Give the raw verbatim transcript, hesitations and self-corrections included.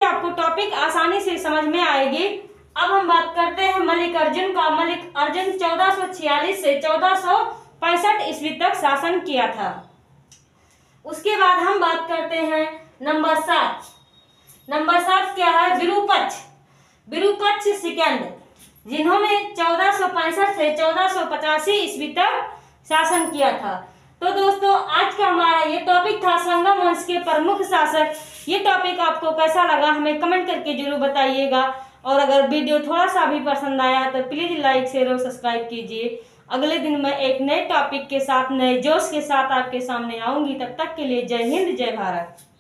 आपको टॉपिक आसानी से समझ में आएगी। अब हम बात करते हैं मलिक अर्जुन का। मलिक अर्जुन चौदह सौ छियालीस से चौदह सौ पैंसठ ईस्वी तक शासन किया था। उसके बाद हम बात करते हैं नंबर सात। नंबर सात क्या है? विरूपक्ष। विरूपक्ष सेकंड, जिन्होंने चौदह सौ पैंसठ से चौदह सौ पचासी ईस्वी तक शासन किया था। तो दोस्तों आज का हमारा ये टॉपिक था संगम वंश के प्रमुख शासक। ये टॉपिक आपको कैसा लगा हमें कमेंट करके जरूर बताइएगा। और अगर वीडियो थोड़ा सा भी पसंद आया तो प्लीज लाइक शेयर और सब्सक्राइब कीजिए। अगले दिन मैं एक नए टॉपिक के साथ नए जोश के साथ आपके सामने आऊंगी। तब तक के लिए जय हिंद, जय भारत।